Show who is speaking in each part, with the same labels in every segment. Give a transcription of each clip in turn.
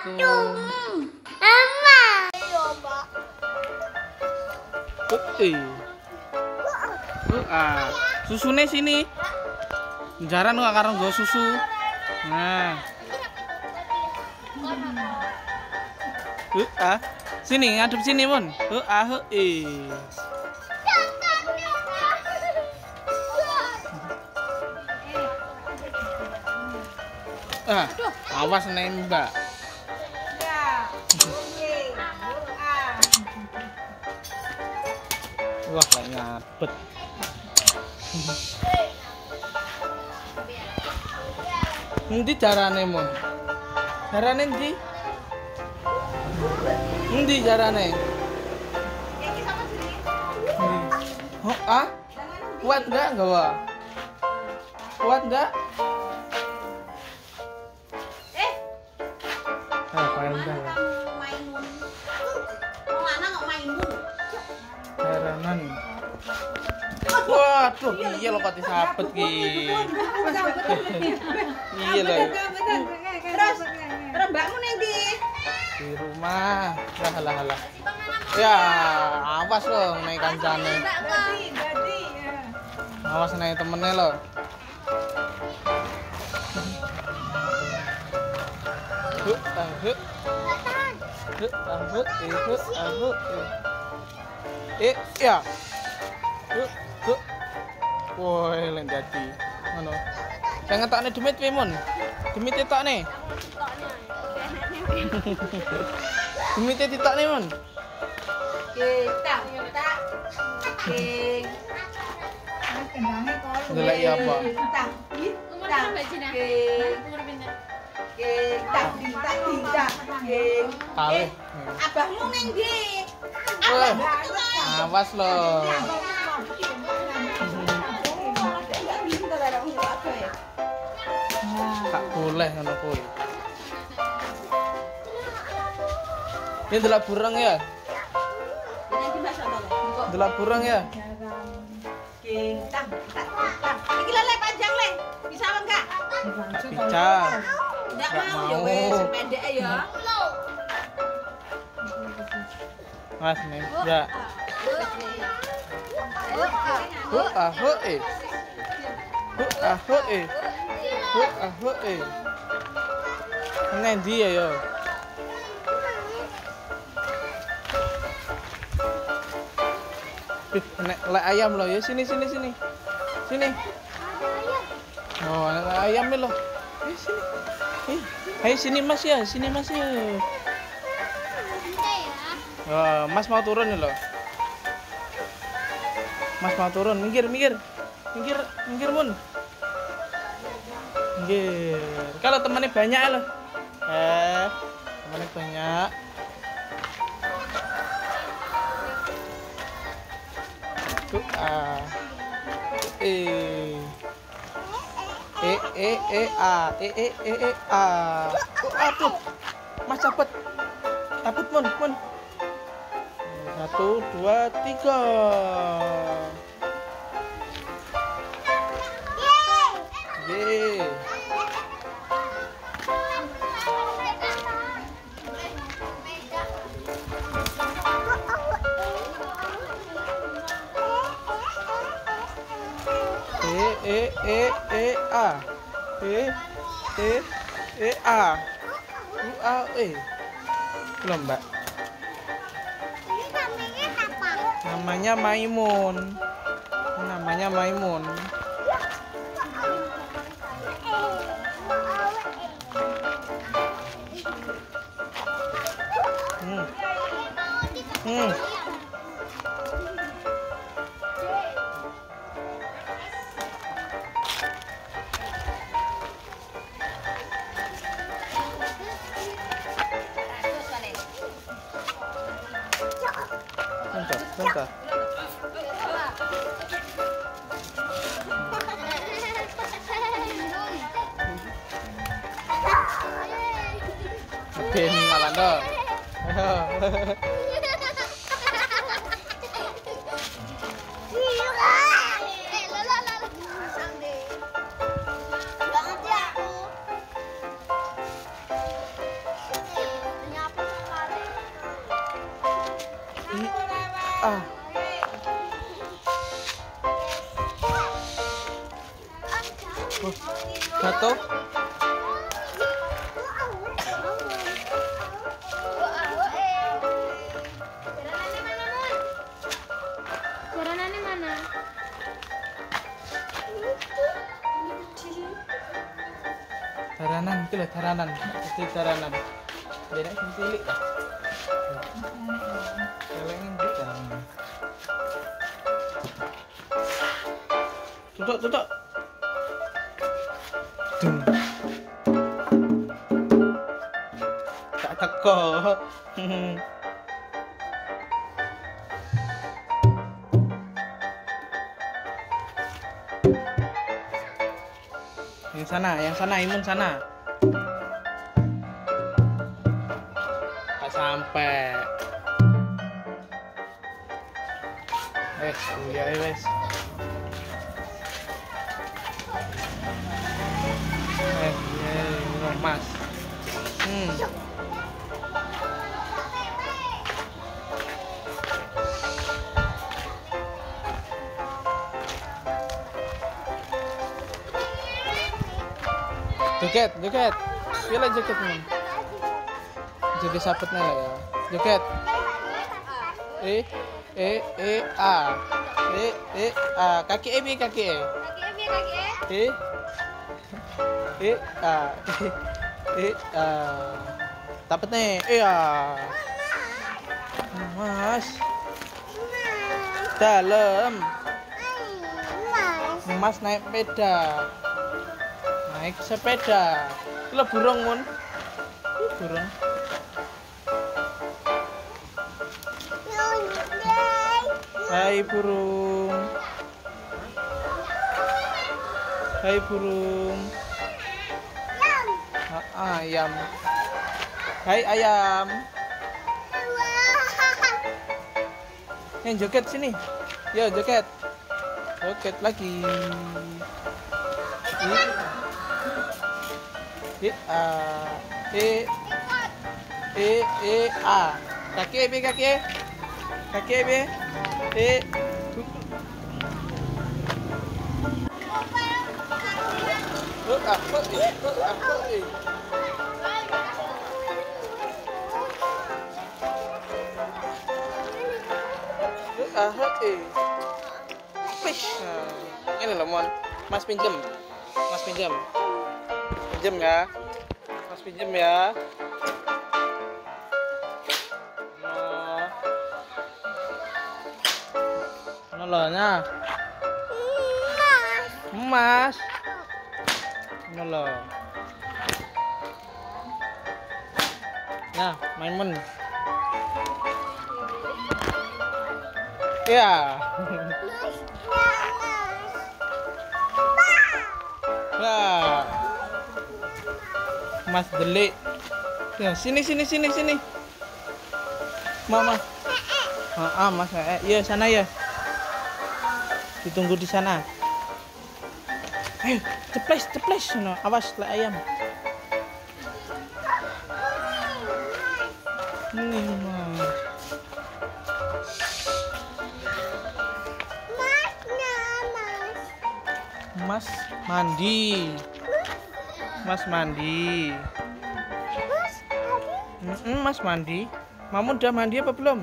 Speaker 1: Assalamualaikum. Mama. Ayo, Mbak.
Speaker 2: Susune sini. Jaran kok karo nggo susu. Nah. Sini ngadep sini, Mun. Awas nembak. Wah, kayak ngabet. Endi jarane, Mun? Jarane endi? Endi jarane?
Speaker 1: Iki sama sini.
Speaker 2: Kuat enggak gawa? Kuat enggak? Pandang.
Speaker 1: Maimun. Mau mana nggak maimun?
Speaker 2: Jaranan. Waduh, iya lo pati sapet ki. Iya lo.
Speaker 1: Terus mbakmu nanti
Speaker 2: Di rumah. Lah. Ya, awas lo naik kancane. Awas naik temennya lo. Ya. Woi, len dadi. Ngono. Sing ngetokne demit piye, Mun? Demite tokne. Demite ditokne, Mun.
Speaker 1: kita.
Speaker 2: Ndelok apa? Kalih.
Speaker 1: Abahmu neng di.
Speaker 2: Awas lo. Tak boleh ngono kuwi. Ini delok burung ya? Delok burung ya?
Speaker 1: Iki lele panjang le. Bisa apa enggak?
Speaker 2: Bisa.
Speaker 1: Enggak mau ya wes pendek ya.
Speaker 2: Mas nih, ya. Ngendi ya yo? Nek lek ayam lo ya sini. Sini. Oh, lek ayam lo. Sini. Ayo sini Mas ya. Oh, Mas mau turun loh. Mas mau turun, minggir, Mun. Minggir. Kalau temannya banyak loh. Temannya banyak. Aduh. Mas cabut, Mun. 1, 2, 3. Yeay. Belum, Mbak. Namanya Maimun. Bentar. Ben Alando. Ah. Oh, jatuh.
Speaker 1: Jaranannya mana?
Speaker 2: Daranan, itu lah daranan. Itu daranan. Beda sing cilik lah. Celengin di daranan. Tutuk, tutuk. Dung. Tak teko. Yang sana, Imun sana. Tak sampai. Ya wes. Mas. Joget, joget. Pilih joget nih. Joget sapetnya lah ya. Joget. A. A. Kaki E, kaki E. A. Tapet nih. Iya. Mas. Dalam. Mas naik sepeda. Naik sepeda. Itu burung, Mun. Burung. Hai burung. Hai burung. Ayam. Hai ayam. Yang joget sini. Yo joget. Joget lagi. A. Kaki E, kaki E. Kaki E, Ini loh, Mon. Mas pinjem. Mas pinjem. Pinjem ya. Mas pinjem ya. Nolonya. Mas. Nolo. Nah, main Mon. Ya. Wah. Mas delik. Ya, sini. Mama. Mas. Iya, sana ya. Ditunggu di sana. Ayo, ceples. No, awas lah ayam. Ini Mas. Mas mandi. Mas mandi. Mas mandi. Mamu udah mandi apa belum?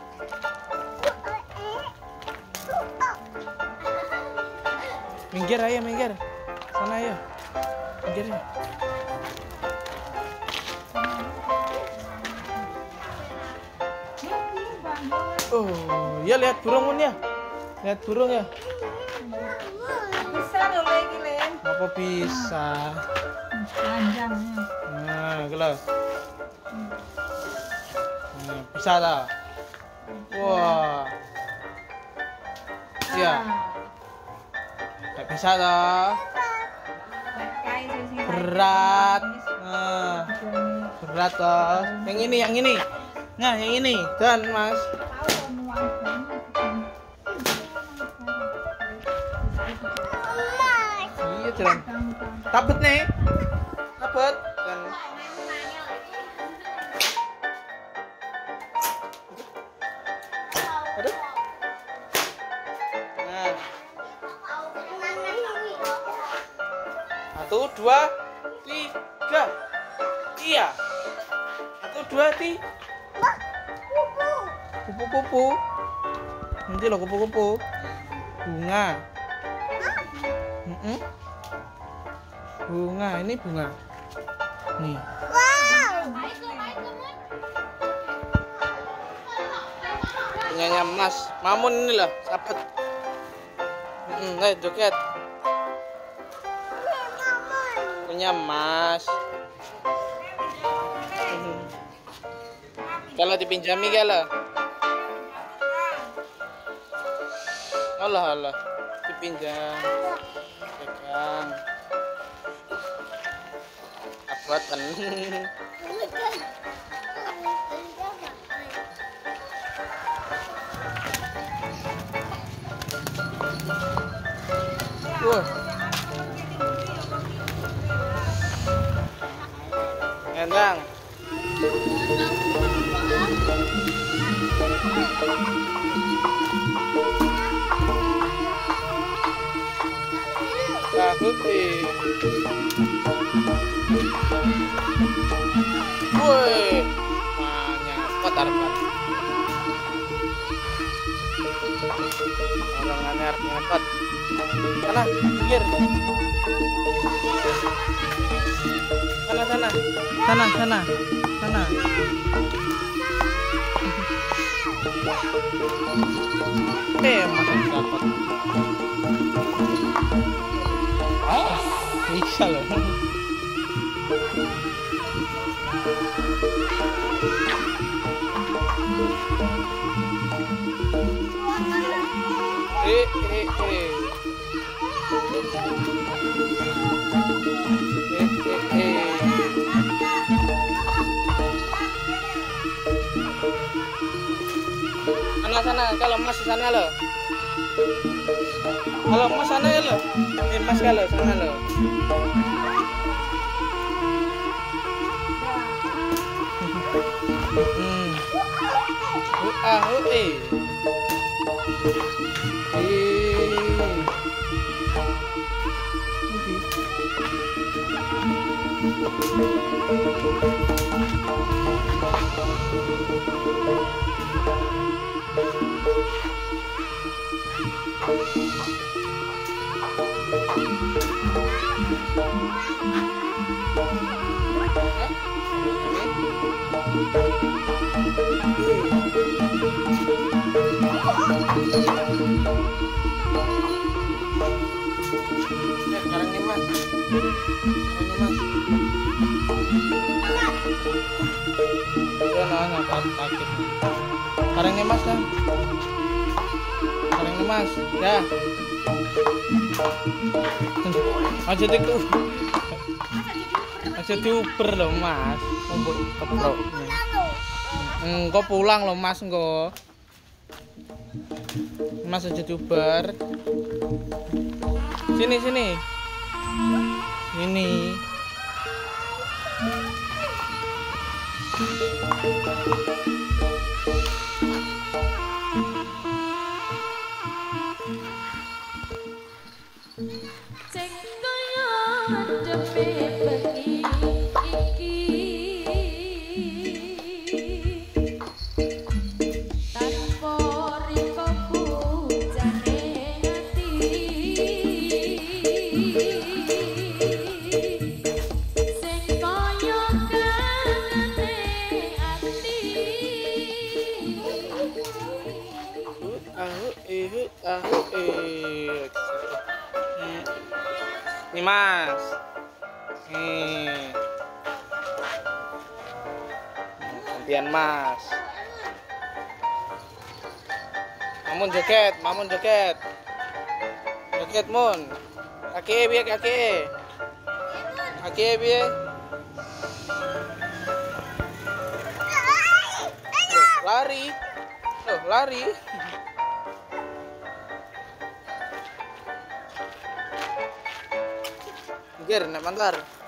Speaker 2: Minggir aja, minggir. Sana ya. Minggir ya. Oh, ya lihat burung Mun ya. Lihat burung ya.
Speaker 1: Bisa loh lagi, Len.
Speaker 2: Apa bisa?
Speaker 1: Panjangnya.
Speaker 2: Nah, gila. Bisa lah. Wah. Iya. Nggak bisa lah. Berat. Nah, berat toh. Yang ini. Nah, yang ini. Dan Mas. Iya, jalan. Tapet nih. Tapet. Dan aduh. 2, 3. Iya. 1, 2, 3. Kupu-kupu. Nanti lo kupu-kupu. Bunga. Bunga, ini bunga. Nih. Punyanya Mas Mamun ini loh, sahabat. Joget. Punya Mas. Kalau dipinjami kalau. Allah, dipinjam. Pegang. Akuatan. Wah. Enak. Woi, nyangkut arpan. Orang aneh nyangkut. Sana, pinggir. Sana. Masih dapat. Bisa loh. Sana, kalau Mas sana loh. Kalau Mas sana ya loh. Mas kalau sana loh. Sekarang nih Mas. Sekarang nih Mas kan. Sekarang nih Mas. Ya. Aja diuber loh Mas. Kumpul keprok. Engko pulang loh Mas engko. Mas aja diuber. Sini. Ini.
Speaker 3: Sing kaya adepe bengi iki tanpa riko bujane ati sing kaya kanane ati
Speaker 2: Nih Mas. Nih. Gantian Mas. Mamun joget. Joget Mun. Kaki biye. Kaki biye. Lari. Ger, nak mantar.